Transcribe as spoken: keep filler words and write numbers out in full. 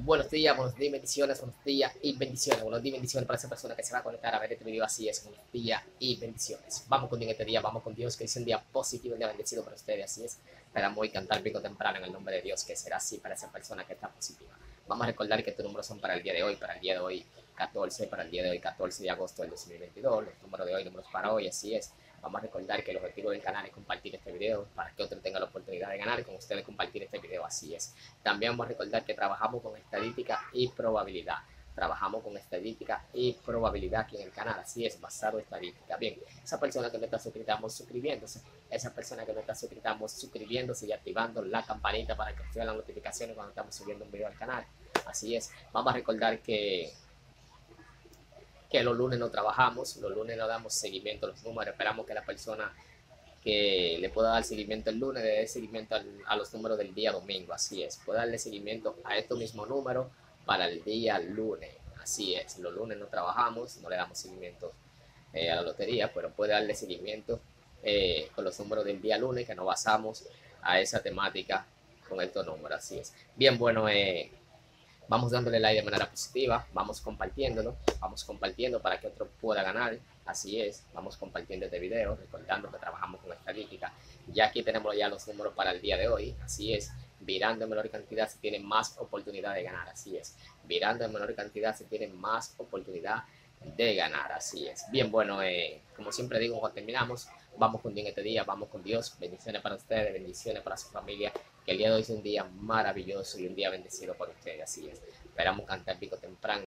Buenos días, buenos días, bendiciones, buenos días y bendiciones. Buenos días, bendiciones para esa persona que se va a conectar a ver este video. Así es, buenos días y bendiciones. Vamos con Dios en este día, vamos con Dios, que es un día positivo, un día bendecido para ustedes. Así es, esperamos hoy cantar pico temprano en el nombre de Dios, que será así para esa persona que está positiva. Vamos a recordar que estos números son para el día de hoy, para el día de hoy catorce, para el día de hoy catorce de agosto del dos mil veintidós. Los números de hoy, números para hoy, así es. Vamos a recordar que el objetivo del canal es compartir este video para que otro tenga la oportunidad de ganar y con ustedes compartir este video, así es. También vamos a recordar que trabajamos con estadística y probabilidad. Trabajamos con estadística y probabilidad aquí en el canal, así es, basado en estadística. Bien, esa persona que no está suscrita, vamos suscribiéndose. Esa persona que no está suscrita, vamos suscribiéndose y activando la campanita para que reciban las notificaciones cuando estamos subiendo un video al canal. Así es, vamos a recordar que que los lunes no trabajamos, los lunes no damos seguimiento a los números, esperamos que la persona que le pueda dar seguimiento el lunes le dé seguimiento al, a los números del día domingo, así es, puede darle seguimiento a estos mismos números para el día lunes, así es, los lunes no trabajamos, no le damos seguimiento eh, a la lotería, pero puede darle seguimiento eh, con los números del día lunes, que nos basamos a esa temática con estos números, así es. Bien, bueno, eh, vamos dándole like de manera positiva, vamos compartiéndolo, vamos compartiendo para que otro pueda ganar, así es, vamos compartiendo este video, recordando que trabajamos con estadística. Ya aquí tenemos ya los números para el día de hoy, así es, virando en menor cantidad se tiene más oportunidad de ganar, así es, virando en menor cantidad se tiene más oportunidad de ganar, así es. Bien, bueno, eh, como siempre digo cuando terminamos, vamos con Dios en este día, vamos con Dios, bendiciones para ustedes, bendiciones para su familia, que el día de hoy es un día maravilloso y un día bendecido por ustedes, así es. Esperamos cantar pico temprano.